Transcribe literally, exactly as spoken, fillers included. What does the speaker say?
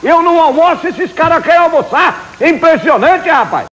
Eu não almoço, esses caras querem almoçar. Impressionante, rapaz.